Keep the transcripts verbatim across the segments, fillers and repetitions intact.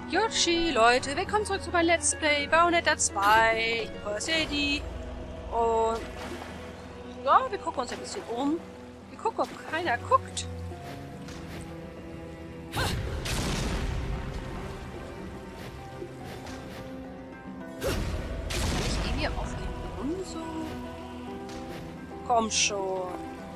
Yoshi, Leute, willkommen zurück zu meinem Let's Play Bayonetta zwei. Ich bin Feuersadie. Und ja, wir gucken uns ein bisschen um. Wir gucken, ob keiner guckt. Kann ich die hier auf den Boden so? Komm schon.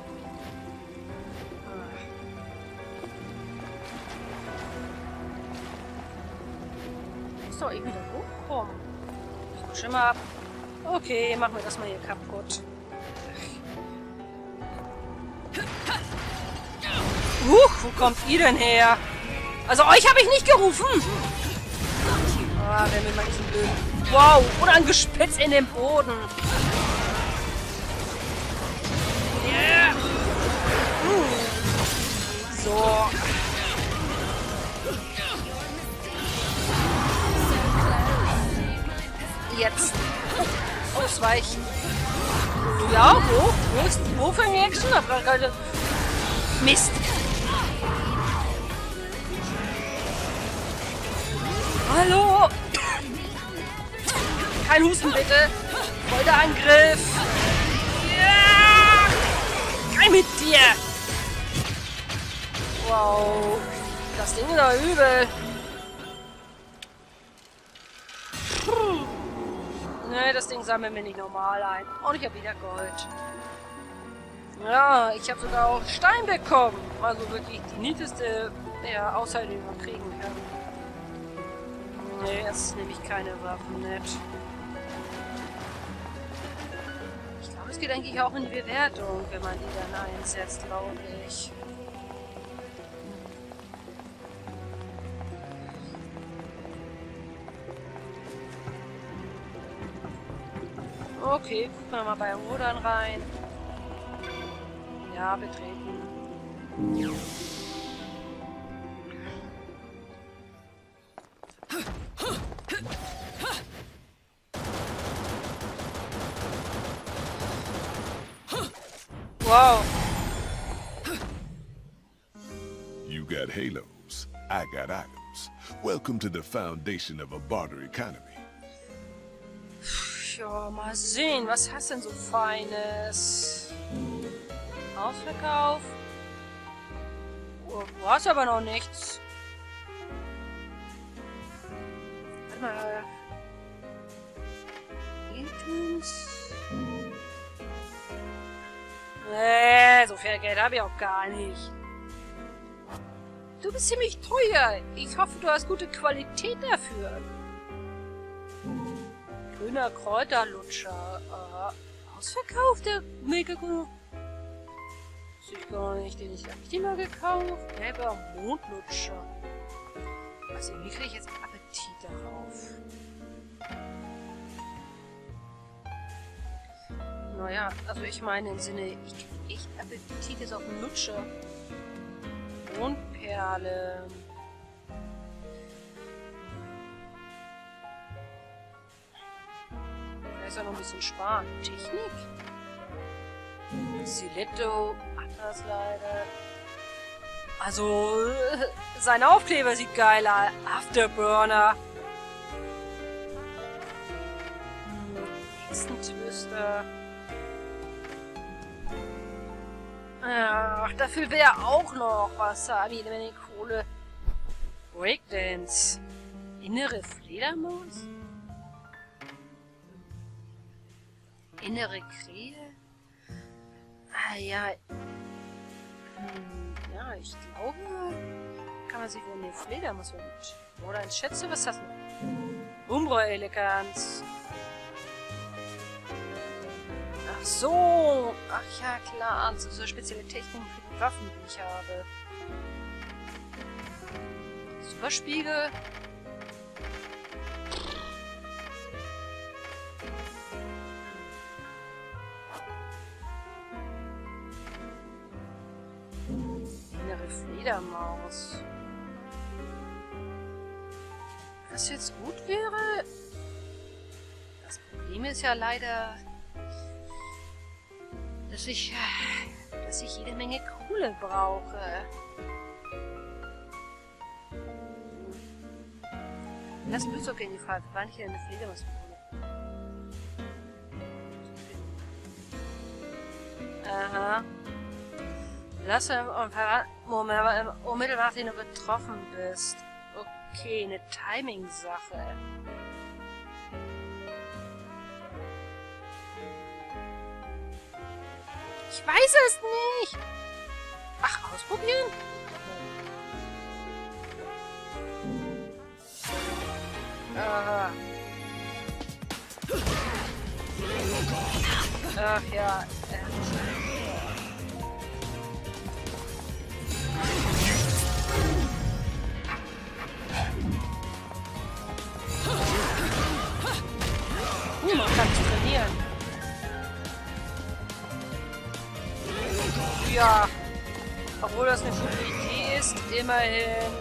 Doch irgendwie da hochkommen. Ich rutsche mal ab. Okay, machen wir das mal hier kaputt. Huch, wo kommt ihr denn her? Also euch habe ich nicht gerufen. Ah, wenn wir mal diesen blöden... Wow, oder ein Gespitz in den Boden. Yeah. So. Jetzt ausweichen. Ja, wo? Wo ist wo für ein Action? Mist. Hallo? Kein Husten bitte. Voller Angriff. Ja! Rein mit dir. Wow. Das Ding ist doch übel. Ne, das Ding sammeln wir nicht normal ein. Und ich habe wieder Gold. Ja, ich habe sogar auch Stein bekommen. Also wirklich die niedeste ja, Aushalt, die man kriegen kann. Ne, jetzt nehme ich keine Waffen mit. Ich glaube, es geht eigentlich auch in die Bewertung, wenn man die dann einsetzt, glaube ich. Okay, gucken wir mal bei Rudern rein. Ja, betreten. Wow. You got halos, I got items. Welcome to the foundation of a barter economy. Ja, mal sehen, was hast denn so Feines? Ausverkauf? Oh, du hast aber noch nichts. Warte mal. Items? Nee, so viel Geld habe ich auch gar nicht. Du bist ziemlich teuer. Ich hoffe, du hast gute Qualität dafür. Grüner Kräuterlutscher. Äh, ausverkauft, der mega gut. Weiß ich gar nicht. Den ich, hab ich den mal gekauft? Gelber Mondlutscher. Also irgendwie kriege ich jetzt Appetit darauf. Naja, also ich meine im Sinne, ich kriege echt Appetit jetzt auf den Lutscher. Mondperle. Ist ja noch ein bisschen sparen. Technik? Stiletto, Atlasleiter. Also, sein Aufkleber sieht geil aus. Afterburner. Hexentwister. Ach, dafür wäre auch noch was haben. Jede Menge Kohle. Breakdance. Innere Fledermaus? Innere Krähe? Ah ja. Hm, ja, ich glaube, kann man sich wohl eine Fledermaus mit. Oder ein Schätze, was ist das denn? Umbra-Eleganz. Ach so. Ach ja, klar. Das ist so spezielle Techniken für die Waffen, die ich habe. Superspiegel. Fledermaus. Was jetzt gut wäre? Das Problem ist ja leider, dass ich, dass ich jede Menge Kohle brauche. Lass ein Blutzucker in die Frage. War nicht eine Fledermaus? Aha. Lass Moment, unmittelbar nachdem du betroffen bist. Okay, eine Timing-Sache. Ich weiß es nicht. Ach, ausprobieren? Aha. Ach ja. Uh, man kann es trainieren. Ja. Obwohl das eine gute Idee ist, immerhin.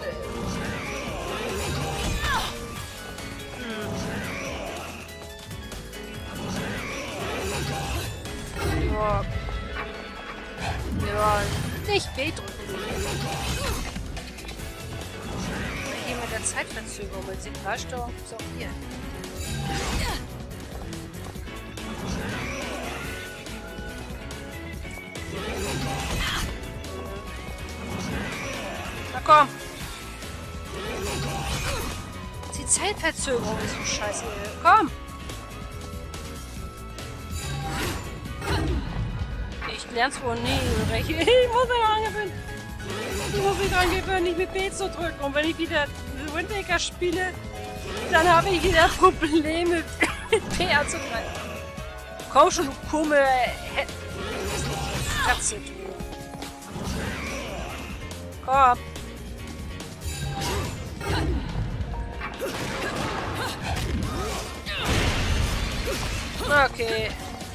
Ja. Ja, nicht B drücken. Hier mit der Zeitverzögerung mit Signalsteuerung ist auch hier. Na komm! Die Zeitverzögerung ist so scheiße. Komm! Ich lern's wohl nie. Ich muss mich angewöhnen. Ich muss mich angewöhnen, nicht mit B zu drücken. Und wenn ich wieder Wind Waker spiele, dann habe ich wieder Probleme mit P anzugreifen. Komm schon, du Kummel. Katze, du. Komm. Okay.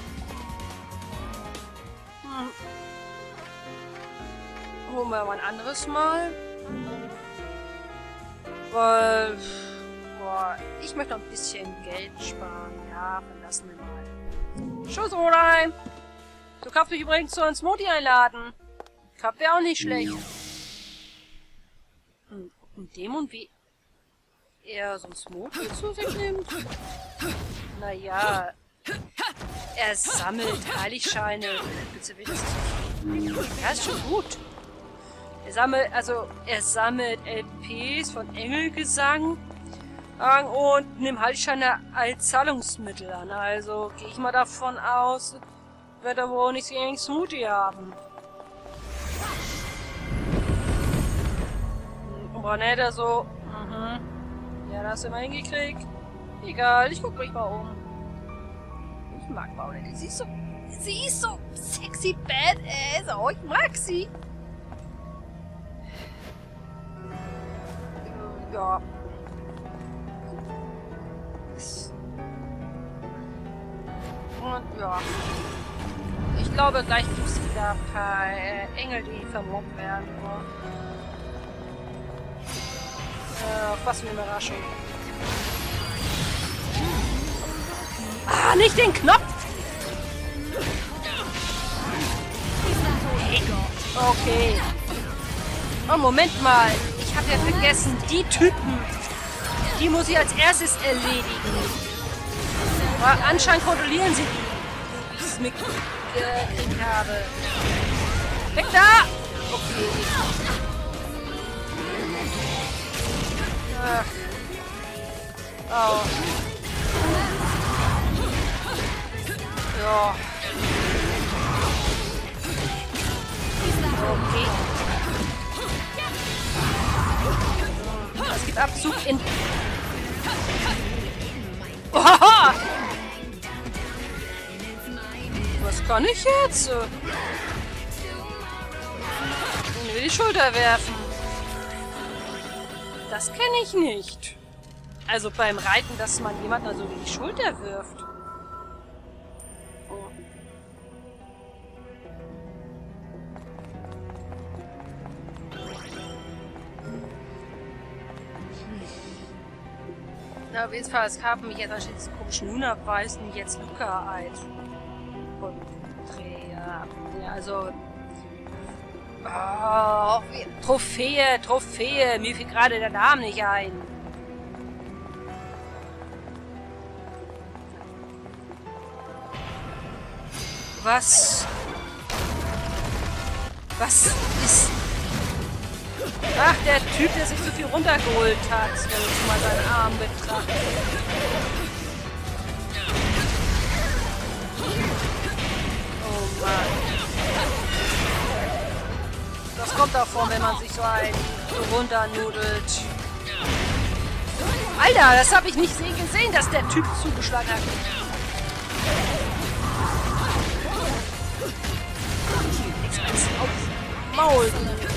Hm. Holen wir mal ein anderes Mal. Weil... Boah, ich möchte noch ein bisschen Geld sparen. Ja, verlassen wir mal. Tschüss, Orein! Du kannst mich übrigens zu einem Smoothie einladen. Cup wäre auch nicht schlecht. Hm, ein Dämon wie er so ein Smoothie zu sich nimmt? Naja, er sammelt Heiligscheine. Bitte, wie das ist. Ja, ist schon gut. Er sammelt, also, er sammelt L Ps von Engelgesang und nimmt Heiligscheine als Zahlungsmittel an. Also, gehe ich mal davon aus, wird er wohl nichts gegen Smoothie haben. Und Brunetta so, mhm. Ja, das hast du immer hingekriegt. Egal, ich guck mich mal um. Ich mag Brunetta. Sie ist so, sie ist so sexy badass. Oh, ich mag sie. Ja. Und ja. Ich glaube, gleich gibt es wieder ein paar äh, Engel, die vermobbt werden. Äh, auf was für eine Überraschung. Ah, nicht den Knopf! Okay. Oh, Moment mal. Ich habe ja vergessen, die Typen, die muss ich als erstes erledigen. Aber anscheinend kontrollieren sie die, wie ich es mitgekriegt habe. Weg da! Okay. Ach. Oh. Ja. Okay. Es gibt Abzug in... Oha! Was kann ich jetzt? Ich will die Schulter werfen. Das kenne ich nicht. Also beim Reiten, dass man jemanden also in die Schulter wirft. Oh. Na, auf jeden Fall, es haben mich jetzt anscheinend diesen komischen Nun abweisen, jetzt Luca als Porträt. Ja, also... Oh, Trophäe, Trophäe. Mir fiel gerade der Name nicht ein. Was? Was ist... Ach, der Typ, der sich so viel runtergeholt hat, wenn du mal seinen Arm betrachtest. Oh Mann. Das kommt auch vor, wenn man sich so einen so runternudelt. Alter, das habe ich nicht gesehen, dass der Typ zugeschlagen hat. Nichts als aufs Maul.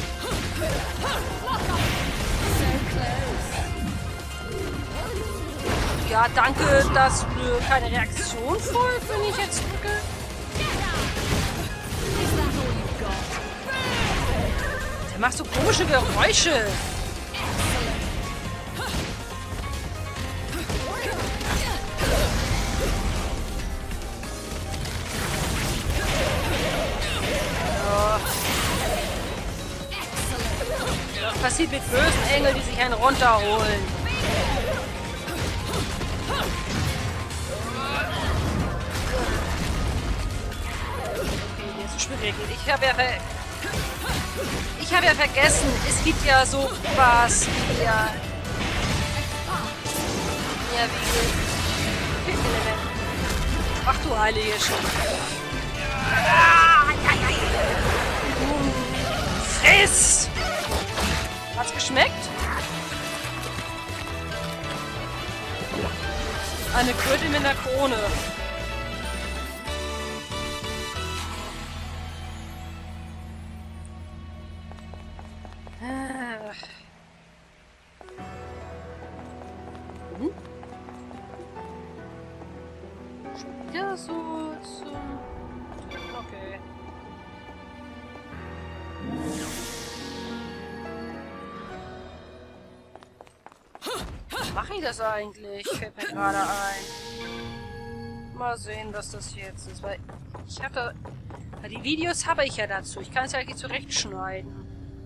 Ja, danke, dass mir keine Reaktion folgt, wenn ich jetzt drücke. Der macht so komische Geräusche. Das passiert mit bösen Engeln, die sich einen runterholen. Ich habe ja, ver ich hab ja vergessen, es gibt ja so was wie ja, ja wie ach du heilige Scheiße. Friss! Hat's geschmeckt? Eine Kröte mit einer Krone. Hm? Schon wieder so zum... Okay. Wie mache ich das eigentlich? Fällt mir gerade ein. Mal sehen, was das jetzt ist, weil ich hatte... Die Videos habe ich ja dazu. Ich kann es ja eigentlich zurechtschneiden.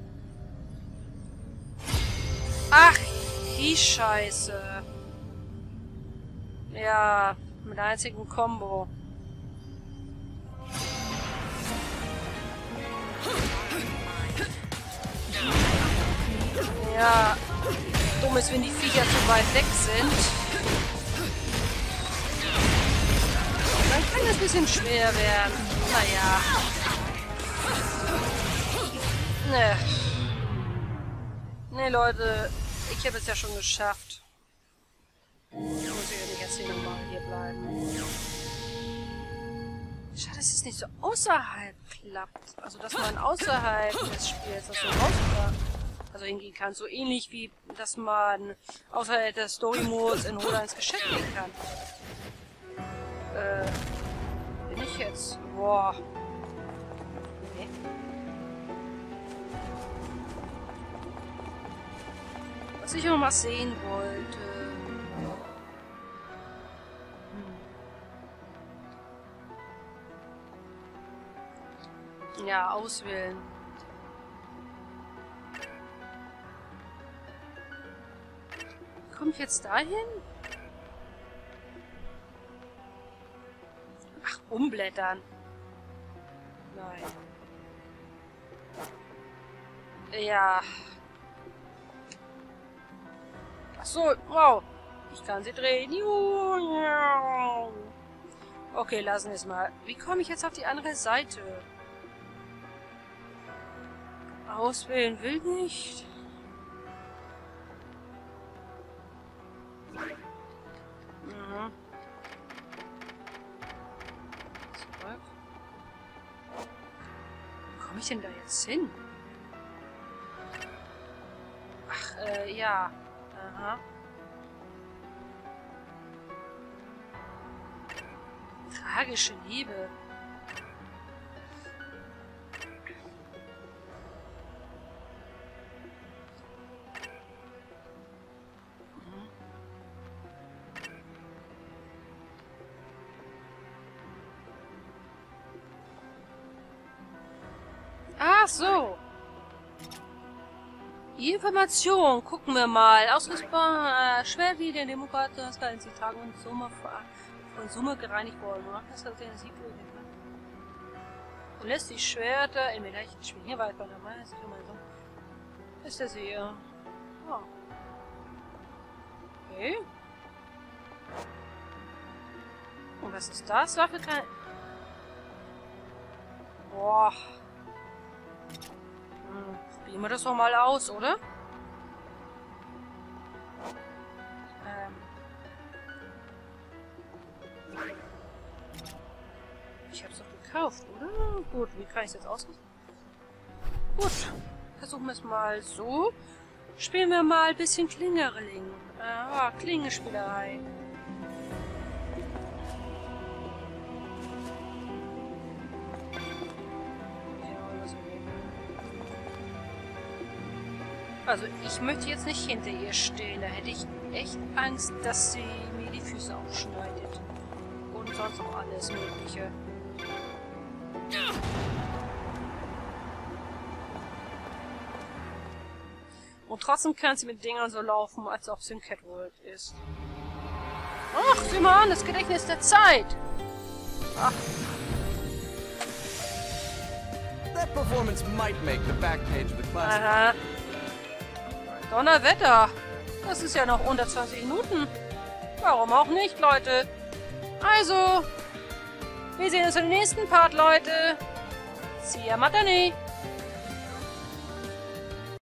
Ach, die Scheiße. Ja, mit einem einzigen Combo. Ja, dumm ist, wenn die Viecher zu weit weg sind. Dann kann das ein bisschen schwer werden. Naja. Ne. Ne, Leute, ich habe es ja schon geschafft. Ich muss ja nicht jetzt hier nochmal hier bleiben. Schade, dass es nicht so außerhalb klappt. Also, dass man außerhalb des Spiels das so rauskommt. Also hingehen kann. So ähnlich wie, dass man außerhalb des Story-Modes in Hola ins Geschäft gehen kann. Äh, bin ich jetzt? Boah. Okay. Was ich noch mal sehen wollte. Hm. Ja, auswählen. Komme ich jetzt dahin? Ach, umblättern. Nein. Ja. Ach so, wow. Ich kann sie drehen. Okay, lassen wir es mal. Wie komme ich jetzt auf die andere Seite? Auswählen will nicht. Mhm. Zurück. Wo komme ich denn da jetzt hin? Ach, äh, ja. Aha. Tragische Liebe. Mhm. Ach so. Die Information, gucken wir mal. Ausrüstbar, äh, schwer wie der Demokrat, das kann sie tragen und Summe, und Summe gereinigt worden. Das hat den Sieg Und lässt die Schwerter in mir leicht schwingen. Hier weiter nochmal. Ist der Seher. Oh. Okay. Und was ist das? Waffe kein... Boah. Hm, probieren wir das doch mal aus, oder? Ähm. Ich hab's doch gekauft, oder? Gut, wie kann ich es jetzt ausrüsten? Gut, versuchen wir es mal so. Spielen wir mal ein bisschen Klingerling. Ah, Klingenspielerei. Also, ich möchte jetzt nicht hinter ihr stehen. Da hätte ich echt Angst, dass sie mir die Füße aufschneidet. Und sonst auch alles Mögliche. Und trotzdem kann sie mit Dingern so laufen, als ob sie ein Catwalk ist. Ach, sieh mal an, das Gedächtnis der Zeit! Ach. That performance might make the back page of the classic. Aha. Donnerwetter! Das ist ja noch unter zwanzig Minuten. Warum auch nicht, Leute? Also, wir sehen uns im nächsten Part, Leute. See ya, Matane!